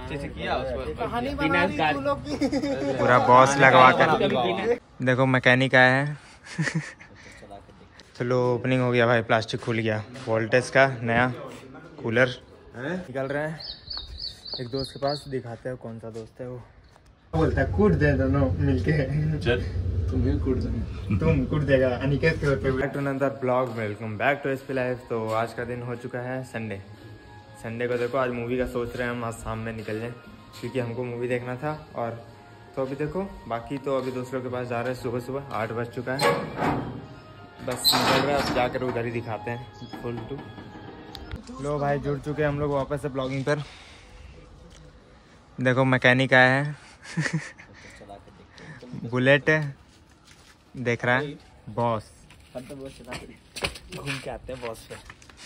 अच्छे से किया उसको कहानी बना रही तू लोग की। पूरा बॉस लगवा कर देखो मैकेनिक आया है। चलो ओपनिंग हो गया भाई, प्लास्टिक खुल गया। वोल्टेज का नया कूलर निकल रहे हैं। एक दोस्त के पास दिखाते हैं कौन सा दोस्त है वो। बोलता है कूट दे दोनों मिलके। चल तुम भी कूट दो, तुम कूट देगा अनिकेत के होते। Back to another blog, welcome back to SP life. तो आज का दिन हो चुका है संडे को देखो आज मूवी का सोच रहे हैं हम, आज शाम में निकल जाएं क्योंकि हमको मूवी देखना था। और तो अभी देखो बाकी तो अभी दूसरों के पास जा रहे हैं। सुबह 8 बज चुका है, बस निकल रहे हैं। जाकर उधर ही दिखाते हैं फुल टू। लो भाई जुड़ चुके हैं हम लोग वापस से ब्लॉगिंग पर। देखो मैकेनिक आया है। बुलेट देख रहा है बॉस। घूम के आते हैं बॉस पे।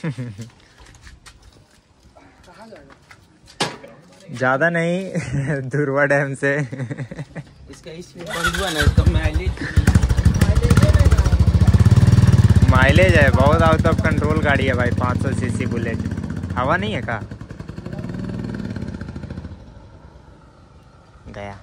ज्यादा नहीं धुरवा डैम से। इसका इसमें बंद हुआ ना, इसका माइलेज है बहुत आउट ऑफ कंट्रोल गाड़ी है भाई। 500 सीसी बुलेट। हवा नहीं है का गया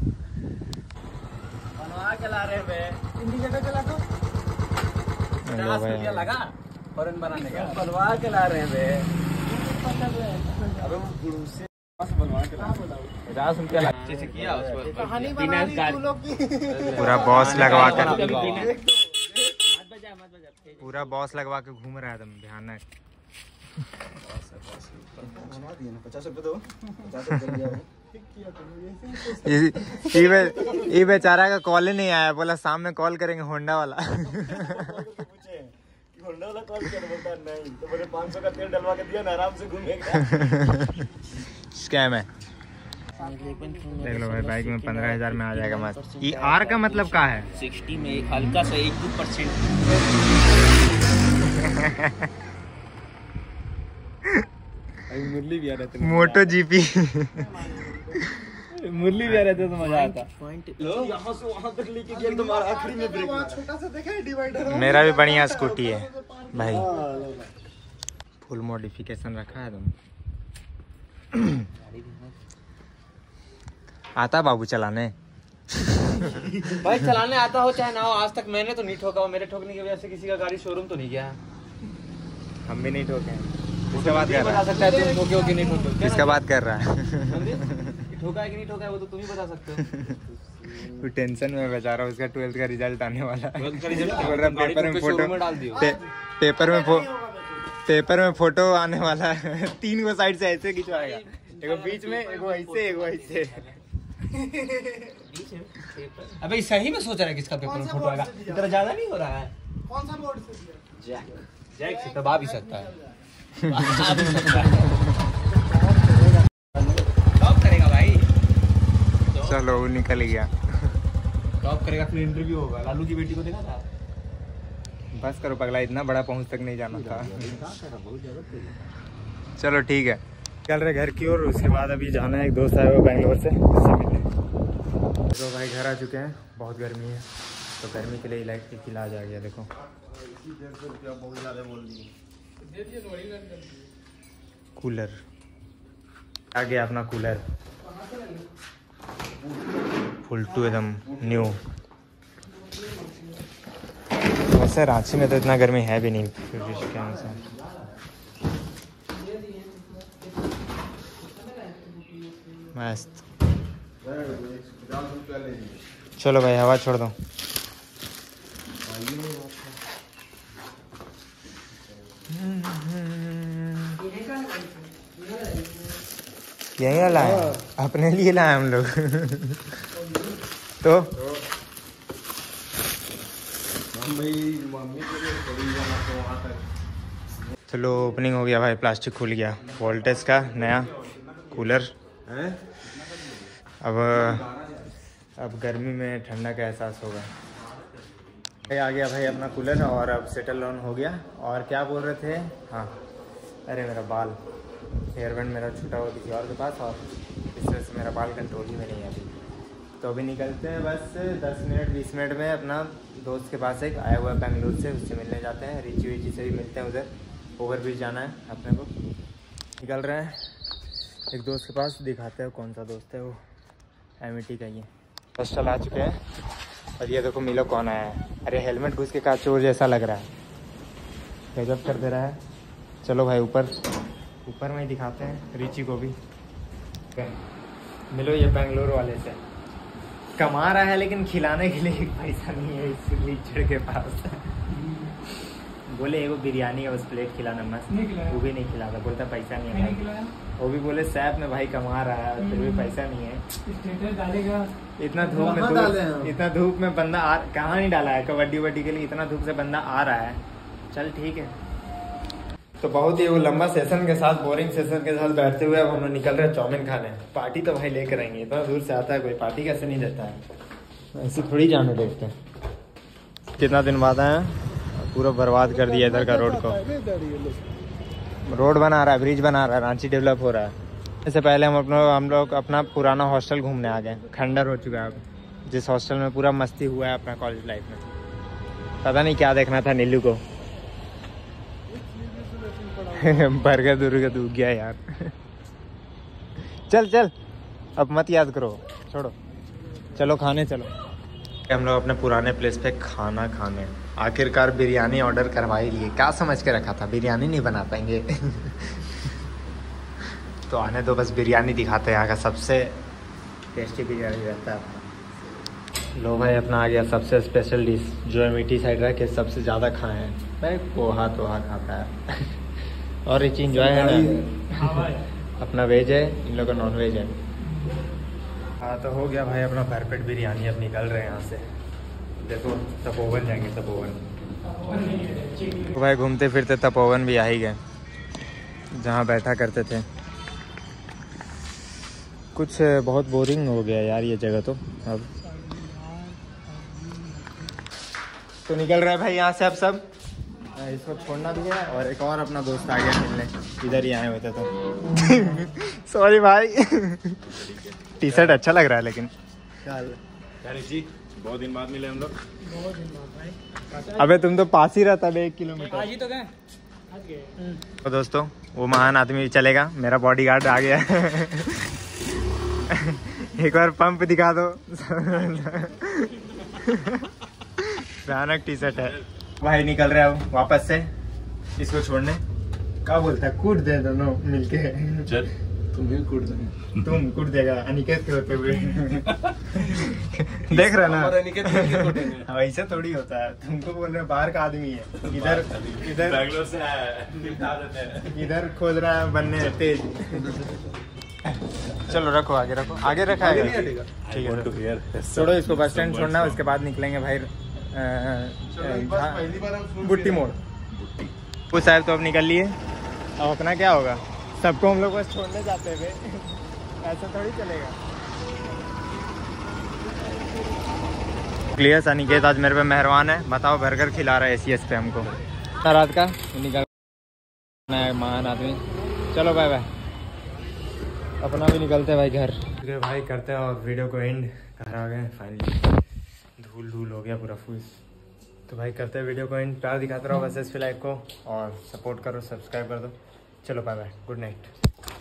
बनवा के ला रहे हैं। इंडिकेटर चला दो। 50 रुपया लगा हॉर्न बनाने का। बनवा के ला रहे हैं। अबे वो से बनवा के ला 50 रुपया लगा। अच्छे से किया उसको। कहानी बना रही तू लोग की। पूरा बॉस लगवा कर, पूरा बॉस लगवा के घूम रहा है तुम। भयानक। 50 रुपये दो। 50 रुपये ये बेचारा का कॉल ही नहीं आया। बोला शाम में कॉल करेंगे होंडा वाला। होंडा वाला कॉल कर बोलता नहीं तो बोले 500 का तेल डलवा के दिया ना, आराम से घूमेगा। स्कैम है। देख लो भाई बाइक में 15,000 में आ जाएगा मस्त। ये आर का मतलब क्या है? 60 में एक हल्का सा 1-2%। मुरली भी आ रहे थे। मोटो जीपी मुरली भी आ रहे थे तो मजा आता। यहाँ से वहाँ तक लेके गया तुम्हारा आखिरी में ब्रेक। छोटा सा देखा है डिवाइडर। मेरा भी बढ़िया स्कूटी है भाई, फुल मॉडिफिकेशन रखा है तुम। आता बाबू चलाने? भाई चलाने आता हो चाहे ना हो, आज तक मैंने तो नहीं ठोका हो। मेरे ठोकने की वजह से किसी का गाड़ी शोरूम तो नहीं गया। हम भी नहीं ठोके। किसका बात कर रहा बता सकता है तुम ठोके हो कि नहीं ठोके। किसका बात कर रहा है? ठोका है कि नहीं ठोका है वो तो तुम ही बता सकते हो। तू टेंशन में बेचारा, उसका 12th का रिजल्ट आने वाला है। बोल रहा पेपर में फोटो डाल दियो। पेपर में फोटो आने वाला है। 3 को साइड से ऐसे खिंचवाएगा, एगो बीच में, एगो ऐसे, एगो ऐसे। अबे सही में सोच रहा है किसका पेपर में फोटो आएगा? इतना ज्यादा नहीं हो रहा है। कौन सा बोर्ड से दिया? जैक से तब आ भी सकता है। टॉप करेगा भाई। चलो वो निकल गया। टॉप करेगा फिर इंटरव्यू होगा। लालू की बेटी को देखा था? बस करो पगला, इतना बड़ा पहुंच तक नहीं जाना था। चलो ठीक है, चल रहे घर की ओर। उसके बाद अभी जाना है, एक दोस्त आया हुआ बैंगलोर से, उससे मिलने। तो भाई घर आ चुके हैं, बहुत गर्मी है तो गर्मी के लिए इलेक्ट्रिक इलाज आ गया। देखो कूलर आ गया, अपना कूलर फुल टू एकदम न्यू। वैसे रांची में तो इतना गर्मी है भी नहीं, फिर भी क्या मस्त। चलो भाई हवा छोड़ दो। यही लाए अपने लिए लाए हम लोग। तो चलो ओपनिंग हो गया भाई, प्लास्टिक खुल गया। वोल्टेज का नया कूलर। अब गर्मी में ठंडा का एहसास होगा। आ गया भाई अपना कूलर, और अब सेटल डाउन हो गया। और क्या बोल रहे थे? हाँ, अरे मेरा बाल हेयर बैंड मेरा छूटा हुआ किसी और के पास, और इस वजह से मेरा बाल कंट्रोल ही में नहीं है अभी। तो अभी निकलते हैं बस 10 मिनट 20 मिनट में। अपना दोस्त के पास एक आया हुआ है बेंगलुरु से, उससे मिलने जाते हैं। रिची विची से भी मिलते हैं, उधर ओवर ब्रिज जाना है अपने को। निकल रहे हैं एक दोस्त के पास दिखाते हैं कौन सा दोस्त है वो, एमिटी का। ये हॉस्टल आ चुके हैं और ये देखो मिलो कौन आया है। अरे हेलमेट घुस के का चोर जैसा लग रहा है, गजब कर दे रहा है। चलो भाई ऊपर में ही दिखाते हैं रिची को भी। मिलो ये बेंगलुरु वाले से कमा रहा है, लेकिन खिलाने के लिए पैसा नहीं है इस लीचड़ के पास। बोले एगो बिरयानी और प्लेट खिलाना मस्त, वो भी नहीं खिलाता, बोलता पैसा नहीं है भाई। वो भी बोले सैप में भाई कमा रहा है फिर भी पैसा नहीं है। डालेगा इतना धूप में बंदा कहाँ नहीं डाला है कबड्डी वड्डी के लिए, इतना धूप से बंदा आ रहा है। चल ठीक है। तो बहुत ही वो लंबा सेशन के साथ, बोरिंग सेशन के साथ बैठते हुए अब हम लोग निकल रहे हैं चाउमीन खाने। पार्टी तो भाई लेकर आएंगे, इतना दूर से आता है कोई, पार्टी कैसे नहीं देता है, ऐसे थोड़ी जाने देखते हैं। कितना दिन बाद आए, पूरा बर्बाद कर दिया इधर का रोड को। रोड बना रहा है, ब्रिज बना रहा है, रांची डेवलप हो रहा है। इससे पहले हम लोग अपना पुराना हॉस्टल घूमने आ गए, खंडर हो चुका है अब। जिस हॉस्टल में पूरा मस्ती हुआ है अपना कॉलेज लाइफ में, पता नहीं क्या देखना था नीलू को। बर्गर दुर्गा दूध गया यार। चल अब मत याद करो, छोड़ो, चलो खाने चलो। हम लोग अपने पुराने प्लेस पे खाना खाने, आखिरकार बिरयानी ऑर्डर करवा ही लिए। क्या समझ के रखा था बिरयानी नहीं बना पाएंगे। तो आने दो, बस बिरयानी दिखाते हैं। यहाँ का सबसे टेस्टी बिरयानी रहता है। लो भाई अपना आ गया सबसे स्पेशल डिश, जो एमिटी साइड रह के सबसे ज़्यादा खाए हैं भाई। पोहा खाता है। और रिच इंजॉय है ना, अपना वेज है, इन लोग का नॉन वेज है। हाँ तो हो गया भाई अपना भरपेट बिरयानी। अब निकल रहे हैं यहाँ से, देखो तपोवन जाएंगे, तपोवन। तो भाई घूमते फिरते तपोवन भी आ ही गए, जहाँ बैठा करते थे। कुछ बहुत बोरिंग हो गया यार ये जगह तो अब। तो निकल रहे भाई यहाँ से अब सब, इसको छोड़ना भी है। और एक और अपना दोस्त आ गया मिलने, इधर ही आए हुए थे तो। सॉरी भाई। टी शर्ट अच्छा लग रहा है लेकिन। जी बहुत दिन बाद मिले हम लोग। बहुत दिन बाद भाई। अबे तुम तो पास ही रहता है 1 किलोमीटर। आज ही तो गए। तो दोस्तों वो महान आदमी चलेगा, मेरा बॉडीगार्ड आ गया। एक बार पंप दिखा दो। भयानक टी शर्ट है भाई। निकल रहे हो वापस से इसको छोड़ने। क्या बोलता है, कूट दे दोनों मिलके। चल तुम भी कूट देंगे। तुम कूट देगा अनिकेत के होते हुए। देख रहे ना, वैसे थोड़ी होता है। तुमको बोल रहे बाहर का आदमी है, इधर बैंगलोर से आया है, इधर खोज रहा है बनने तेज। चलो रखो, आगे रखो, आगे रखा है ठीक है। छोड़ो इसको, बस स्टैंड छोड़ना है, उसके बाद निकलेंगे भाई बुट्टी मोड़। वो साहब तो अब निकल लिए, अब अपना क्या होगा। सबको हम लोग बस छोड़ने जाते हैं, ऐसा थोड़ी चलेगा। क्लियर अनिकेत आज मेरे पे मेहरबान है, बताओ बर्गर खिला रहा है ACS पे हमको रात का। निकल महान आदमी। चलो बाय बाय, अपना भी निकलते हैं भाई घर। भाई करते हैं और वीडियो को एंड। घर आ गए फाइनली, धूल हो गया पूरा फूस। तो भाई करते हैं वीडियो को एंड। प्यार दिखाते रहो बस इस लाइक को, और सपोर्ट करो, सब्सक्राइब कर दो। चलो बाय बाय, गुड नाइट।